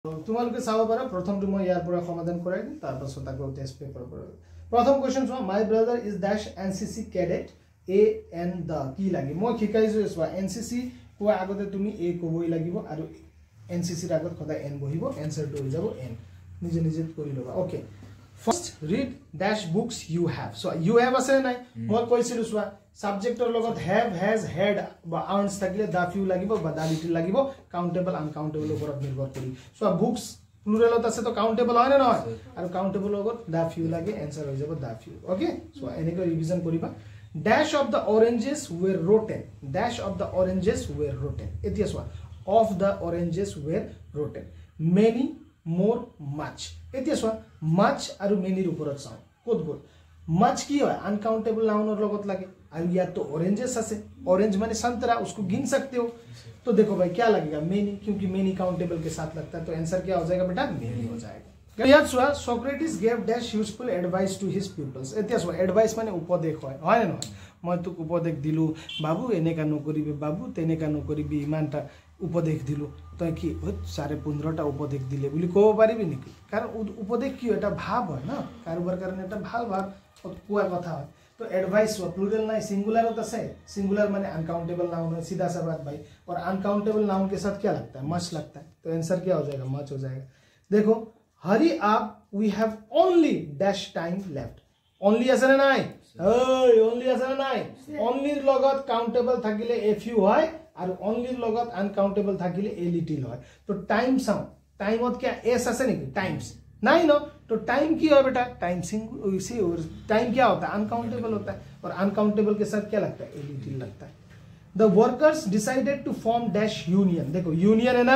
তোমালোকে চাব পাৰা প্ৰথমটো মই ইয়াৰ পৰা সমাধান কৰাই দিম তাৰ পাছত আকৌ টেষ্ট পেপাৰ পৰা প্ৰথম কোৱেশ্চন চোৱা my brother is dash NCC cadet a an the কি লাগি মই শিকাইছো চোৱা এনসিসি কোৱা আগতে তুমি এ কবই লাগিব আৰু এনসিসি ৰ আগত সদায় এন বহিব এনসাৰটো হৈ যাব এন নিজে নিজে কৰি লবা okay first read dash books you have so you have আছে নাই মই কৈছিলো চোৱা সাবজেক্টৰ লগত হ্যাভ হ্যাজ হেড বা আৰ্নস থাকিলে দা ফিউ লাগিব বা দা লিটল লাগিব কাউন্টেবল আনকাউন্টেবল ওপৰত নিৰ্ভৰ কৰি সো বুকস প্লুৰালত আছে তো কাউন্টেবল হয় না নহয় আৰু কাউন্টেবল লগত দা ফিউ লাগে এনসাৰ হৈ যাব দা ফিউ ওকে সো এনেকৈ ৰিভিজন কৰিবা dash of the oranges were rotten dash of the oranges were rotten এতিয়া চোৱা of the oranges were rotten many more much এতিয়া চোৱা much আৰু many ৰ ওপৰত চাও ক'ত গ'ল much কি হয় अनकाउंटेबल नाउनर लगत लगे और या तो ऑरेंजेस আছে ऑरेंज माने संतरा उसको गिन सकते हो तो देखो भाई क्या लगेगा मेनी क्योंकि मेनी काउंटेबल के साथ लगता है तो आंसर क्या हो जाएगा बेटा मेनी हो जाएगा याद सुआ Socrates gave dash useful advice to his peoples एतिया सुआ एडवाइस माने उपदेश হয় না মই তোক উপদেশ দিলু বাবু এনেকা নকৰিবি বাবু তেনেকা নকৰিবি ইমানটা উপদেশ দিলু তই কি 15.5টা উপদেশ দিলে বুলি কব পাৰিবি নেকি কাৰণ উপদেশ কি এটা ভাব হয় না কাৰোবাৰ কাৰণে এটা ভাল ভাব কোৱা কথা হয় तो एडवाइस हुआ प्लूरल नहीं सिंगुलर होता है सिंगुलर माने अनकाउंटेबल नाउन है सीधा सा बात भाई और अनकाउंटेबल नाउन के साथ क्या लगता है मच लगता है तो आंसर क्या हो जाएगा मच हो जाएगा देखो hurry up we have only dash time left only ऐसा नहीं ओनली ऐसा नहीं ओनली लगत काउंटेबल থাকিলে a few হয় আর ओनली लगत अनकाउंटेबल থাকিলে a little হয় तो टाइम साउंड टाइमत क्या s আছে নাকি टाइम्स नहीं नो तो टाइम की है बेटा टाइम सिंगुलर टाइम क्या होता है अनकाउंटेबल होता है और अनकाउंटेबल के साथ क्या लगता है ए लिटिल लगता है the workers decided to form dash union देखो यूनियन है ना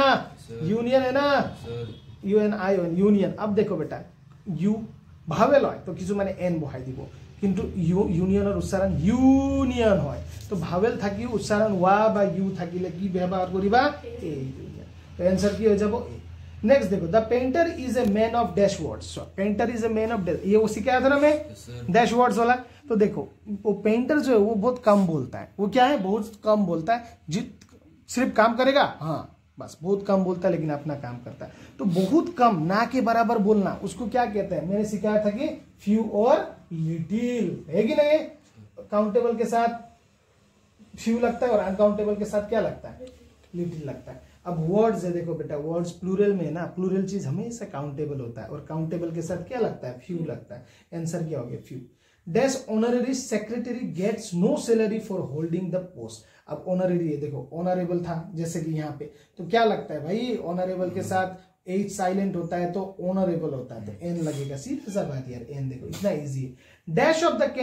U N I on union अब देखो बेटा यू भावेल হয় तो কিছু মানে এন বহাই দিব কিন্তু ইউনিয়নৰ উচ্চাৰণ ইউনিয়ন হয় তো ভাवेल থাকি উচ্চাৰণ ওয়া বা ইউ থাকিলে কি ব্যবহার করিবা এ ইউনিয়ন তো आंसर কি হয়ে যাব नेक्स्ट देखो the painter is a man of dash words painter is a man of dash ये वो सिखाया था ना मैं डैश वर्ड्स वाला तो देखो वो पेंटर जो है वो बहुत कम बोलता है वो क्या है बहुत कम बोलता है सिर्फ काम करेगा हाँ बस बहुत कम बोलता है लेकिन अपना काम करता है तो बहुत कम ना के बराबर बोलना उसको क्या कहते हैं मैंने सिखाया था कि फ्यू और लिटिल है कि नहीं काउंटेबल के साथ फ्यू लगता है और अनकाउंटेबल के साथ क्या लगता है लिटिल लगता है अब वर्ड्स है देखो बेटा वर्ड्स प्लूरल में ना प्लूरल चीज हमेशा काउंटेबल होता है और काउंटेबल के साथ क्या लगता है फ्यू लगता है आंसर क्या हो गया few dash honorary secretary gets no salary for holding the post अब ऑनररी है देखो ऑनरेबल था जैसे कि यहाँ पे तो क्या लगता है भाई ऑनरेबल के साथ एच साइलेंट होता है तो ऑनरेबल होता है तो एन लगेगा सीधा सा बात यार एन देखो इतना इजी है dash of the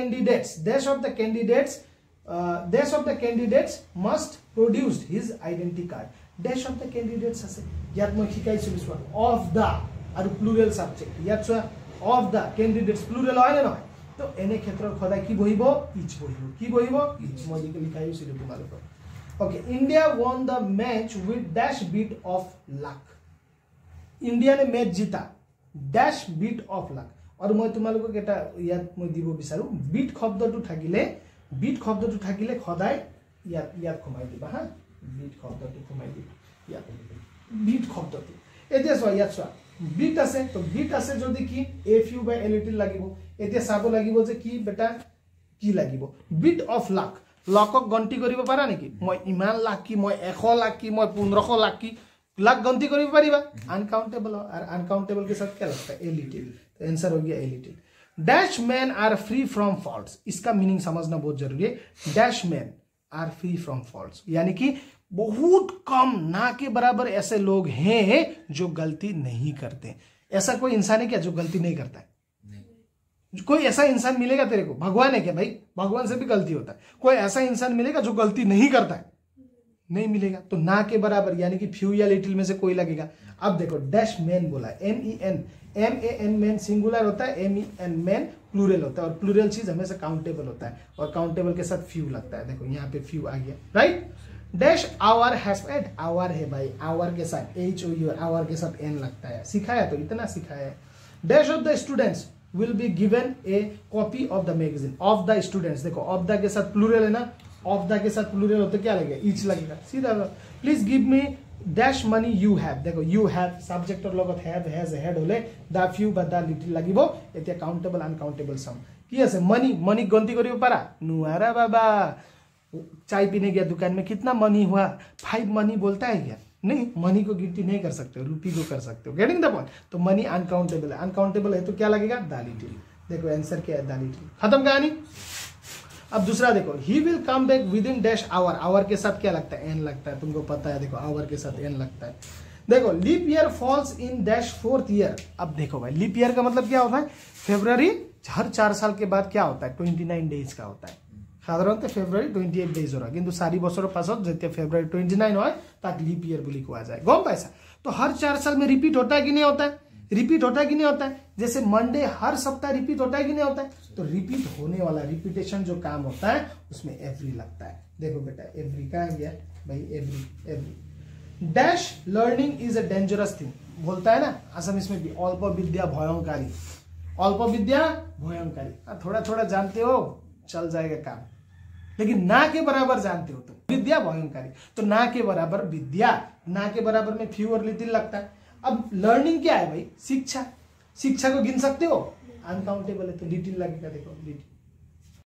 candidates must produced his identity card dash of the candidates আছে ইয়াত মই শিকাইছিলো চোৱা অফ দা আৰু প্লুৰাল সাবজেক্ট ইয়াত চোৱা অফ দা कैंडिडेट्स প্লুৰাল হয় না নহয় তো এনে ক্ষেত্ৰত সদায় কি বহিব ইচ বহিব কি বহিব ইচ মই লিখাইছিলো তোমালোকক okay India won the match with dash bit of luck India ने मैच जीता dash bit of luck और মই তোমালোকক এটা ইয়াত মই দিব বিচাৰো বিট শব্দটো থাকিলে সদায় ইয়াত কমাই দিবা হা बीट शब्दটো কমাই দিব ইয়াত बीट শব্দটো এতিয়া চোৱা ইয়াত চোৱা बीट আছে তো बीट আছে যদি কি এ ফিউ বাই এ লিটল লাগিব এতিয়া চাব লাগিব যে কি বেটা কি লাগিব बीट অফ লাক লকক গন্তি কৰিব পাৰা নেকি মই ইমান লাক কি মই 100 লাখ কি মই 1500 লাখ কি लाख गंती करी परिबा अनकाउंटेबल और अनकाउंटेबल के साथ क्या लगता है ए लिटिल तो आंसर हो गया a little dash man are free from faults इसका मीनिंग समझना बहुत जरूरी है dash man are free from faults यानी कि बहुत कम ना के बराबर ऐसे लोग हैं जो गलती नहीं करते ऐसा कोई इंसान है क्या जो गलती नहीं करता है कोई ऐसा इंसान मिलेगा तेरे को भगवान है क्या भाई भगवान से भी गलती होता है कोई ऐसा इंसान मिलेगा जो गलती नहीं करता है नहीं मिलेगा तो ना के बराबर यानी कि फ्यू या लिटिल में से कोई लगेगा अब देखो डैश मैन बोला MEN मैन सिंगुलर होता है MEN मैन प्लूरल होता है और प्लूरल चीज हमेशा काउंटेबल होता है और काउंटेबल के साथ फ्यू लगता है देखो यहाँ पे फ्यू आ गया right dash hour has add hour है भाई आवर के साथ HOU आवर के साथ N लगता है सिखाया तो इतना सिखाया है dash of the students will be given a copy of the magazine of the students देखो ऑफ द के साथ प्लूरल है ना ऑफ द के साथ प्लूरल होता क्या लगेगा ईच लगेगा सीधा please give me dash money you have देखो यू हैव सब्जेक्टर লগত हैव हैज हेड होले द फ्यू बा द लिटिल লাগিব এতিয়া काउंटेबल अनकाउंटेबल सम কি আছে मनी मनी गन्ती करियो पारा नुआरा बाबा चाय पीने गया दुकान में कितना मनी हुआ 5 मनी बोलता है क्या नहीं मनी को गिनती नहीं कर सकते हो रुपी को कर सकते हो गेटिंग द पॉइंट तो मनी अनकाउंटेबल है अनकाउंटेबल है तो क्या लगेगा द लिटिल देखो आंसर क्या है द लिटिल खत्म कहानी अब दूसरा देखो he will come back within dash hour hour के साथ क्या लगता है एन लगता है तुमको पता है देखो आवर के साथ एन लगता है देखो leap year falls in dash 4th year अब देखो भाई लीप ईयर का मतलब क्या होता है फेब्रुअरी हर 4 साल के बाद क्या होता है 29 डेज का होता है সাধাৰণতে ফেব্ৰুৱাৰী 28 ডেজ হয় কিন্তু 4 বছৰৰ পাছত যেতিয়া ফেব্ৰুৱাৰী 29 হয় তাক लीप ईयर বুলি কোৱা যায় গম পাইছা तो हर 4 साल में रिपीट होता है कि नहीं होता है रिपीट होता है कि नहीं होता है जैसे मंडे हर सप्ताह रिपीट होता है कि नहीं होता है तो रिपीट होने वाला रिपीटेशन जो काम होता है उसमें एवरी लगता है देखो बेटा एवरी कहाँ गया भाई every every dash learning is a dangerous thing बोलता है ना असम इसमें भी अल्प विद्या भयंकारी अल्प विद्या भयंकारी थोड़ा थोड़ा जानते हो चल जाएगा काम लेकिन ना के बराबर जानते हो तुम विद्या भयंकारी तो ना के बराबर विद्या ना के बराबर में फ्यू और लिटिल लगता है अब लर्निंग क्या है भाई शिक्षा शिक्षा को गिन सकते हो अनकाउंटेबल है तो लिटिल लगेगा देखो लिटिल